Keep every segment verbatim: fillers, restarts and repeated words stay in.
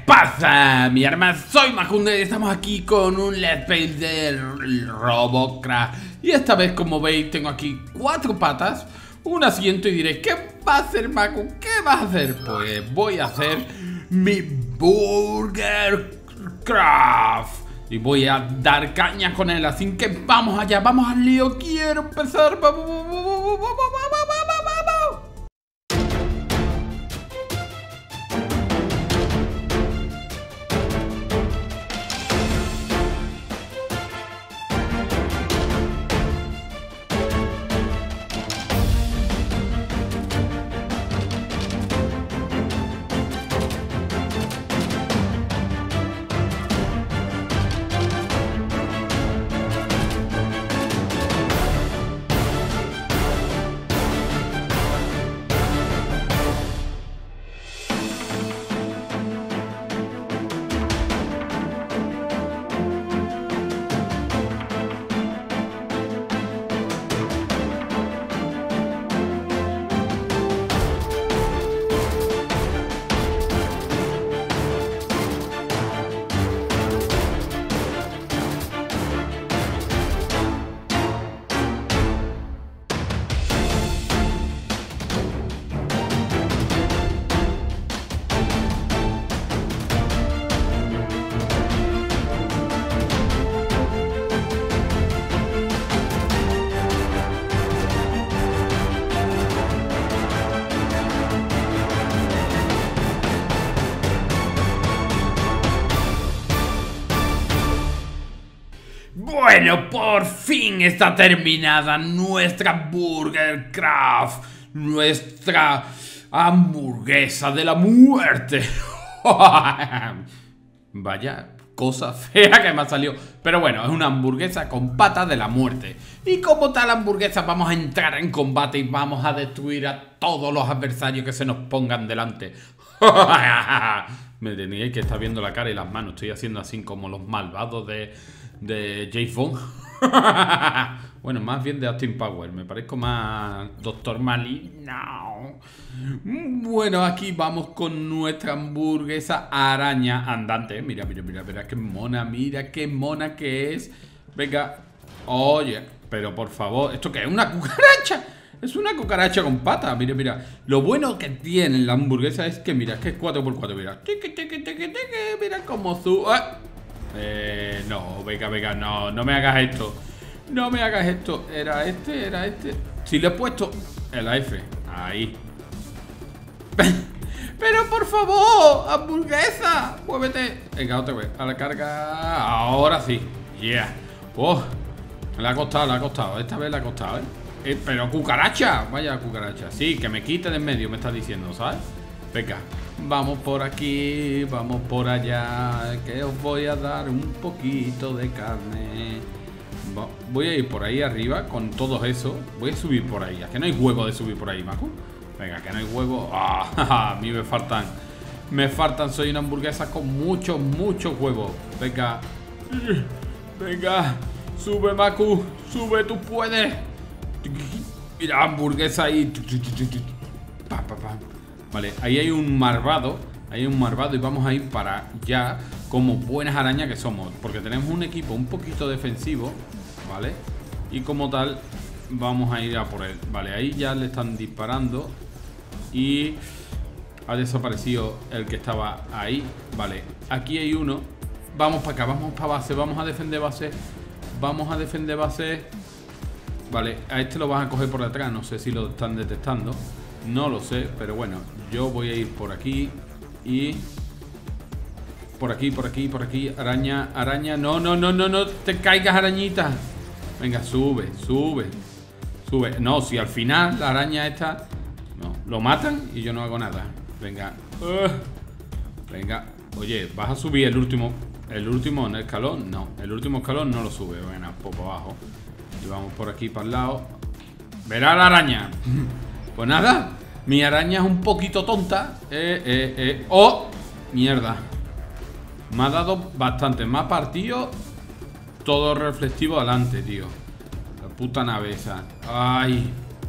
pasa, mi arma? Soy Majunde y estamos aquí con un Let's Play de Robocraft. Y esta vez, como veis, tengo aquí cuatro patas, un asiento y diréis, ¿qué va a hacer, Macu? ¿Qué vas a hacer? Pues voy a hacer mi Burger Craft y voy a dar caña con él, así que vamos allá, vamos al lío. Quiero empezar. Vamos, vamos, vamos, vamos, vamos, vamos, vamos. Bueno, por fin está terminada nuestra Burger Craft, nuestra hamburguesa de la muerte. Vaya cosa fea que me ha salido. Pero bueno, es una hamburguesa con patas de la muerte. Y como tal hamburguesa vamos a entrar en combate y vamos a destruir a todos los adversarios que se nos pongan delante. Me teníais que estar viendo la cara y las manos. Estoy haciendo así como los malvados de... de James Bond. Bueno, más bien de Austin Powers. Me parezco más Doctor Maligno. Bueno, aquí vamos con nuestra hamburguesa araña andante. Mira, mira, mira, mira qué mona. Mira qué mona que es. Venga. Oye, pero por favor, ¿esto qué es? ¿Una cucaracha? Es una cucaracha con patas. Mira, mira. Lo bueno que tiene la hamburguesa es que, mira, es que es cuatro por cuatro. Mira. Tiqui, tiqui, tiqui, tiqui. Mira cómo su... ¡Ah! Eh, no, venga, venga, no, no me hagas esto. No me hagas esto. Era este, era este. Si le he puesto el F. Ahí. Pero por favor, hamburguesa, muévete. Venga, otra vez, a la carga. Ahora sí, yeah. Oh, le ha costado, le ha costado. Esta vez le ha costado, ¿eh? eh Pero cucaracha, vaya cucaracha. Sí, que me quite de en medio, me está diciendo, ¿sabes? Venga, vamos por aquí, vamos por allá, que os voy a dar un poquito de carne. Voy a ir por ahí arriba con todos esos. Voy a subir por ahí. Es que no hay huevo de subir por ahí, Macu. Venga, que no hay huevo. Ah, a mí me faltan. Me faltan, soy una hamburguesa con muchos, muchos huevos. Venga. Venga. Sube, Macu. Sube, tú puedes. Mira, hamburguesa ahí. Pa, pa, pa. Vale, ahí hay un marvado. Ahí hay un marvado y vamos a ir para allá como buenas arañas que somos. Porque tenemos un equipo un poquito defensivo, ¿vale? Y como tal, vamos a ir a por él. Vale, ahí ya le están disparando. Y ha desaparecido el que estaba ahí. Vale, aquí hay uno. Vamos para acá, vamos para base. Vamos a defender base. Vamos a defender base. Vale, a este lo vas a coger por detrás. No sé si lo están detectando. No lo sé, pero bueno, yo voy a ir por aquí y por aquí, por aquí, por aquí. Araña, araña. No, no, no, no, no te caigas, arañita. Venga, sube, sube, sube. No, si al final la araña esta, no, lo matan y yo no hago nada. Venga, uh, venga. Oye, ¿vas a subir el último el último escalón? No, el último escalón no lo sube. Bueno, un poco abajo. Y vamos por aquí para el lado. Verá la araña. Pues nada, mi araña es un poquito tonta. Eh, eh, eh. ¡Oh! Mierda. Me ha dado bastante. Me ha partido todo reflectivo adelante, tío. La puta nave esa. Ay.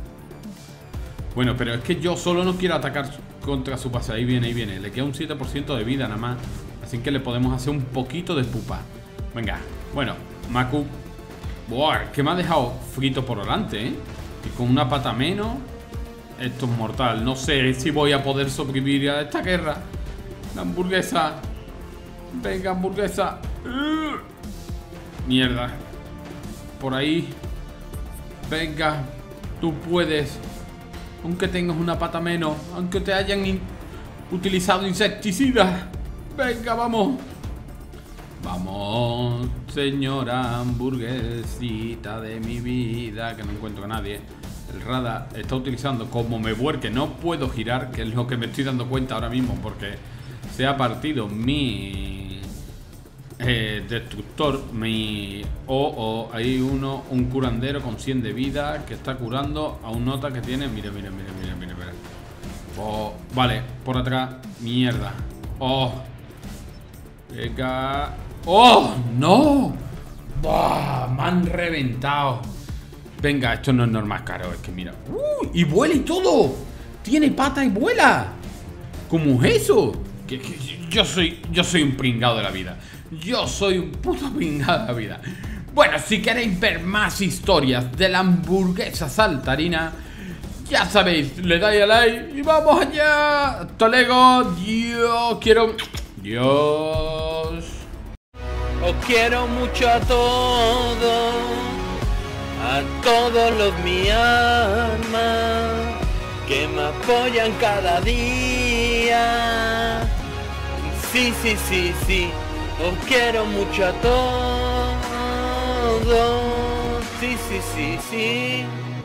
Bueno, pero es que yo solo no quiero atacar contra su base. Ahí viene, ahí viene. Le queda un siete por ciento de vida nada más. Así que le podemos hacer un poquito de pupa. Venga, bueno, Maku. Buah, que me ha dejado frito por delante, ¿eh? Y con una pata menos. Esto es mortal. No sé si voy a poder sobrevivir a esta guerra. La hamburguesa. Venga, hamburguesa. Uh. Mierda. Por ahí. Venga. Tú puedes. Aunque tengas una pata menos. Aunque te hayan in utilizado insecticidas. Venga, vamos. Vamos, señora hamburguesita de mi vida. Que no encuentro a nadie. El radar está utilizando como me vuelque. No puedo girar, que es lo que me estoy dando cuenta ahora mismo. Porque se ha partido mi eh, destructor. Mi... Oh, oh, hay uno, un curandero con cien de vida que está curando a un nota que tiene. Mira, mira, mira, mira, mira, mira. Oh, vale, por atrás. Mierda. Oh. Venga. ¡Oh! ¡No! ¡Bah! Me han reventado. Venga, esto no es normal, caro. Es que mira. ¡Uh! ¡Y vuela y todo! ¡Tiene pata y vuela! ¿Cómo es eso? Que, que, yo soy yo soy un pringado de la vida. Yo soy un puto pringado de la vida. Bueno, si queréis ver más historias de la hamburguesa saltarina, ya sabéis, le dais a like y vamos allá. Hasta luego. Yo quiero... Dios. Os quiero mucho a todos, a todos los mi alma, que me apoyan cada día. Sí, sí, sí, sí, os quiero mucho a todos. Sí, sí, sí, sí.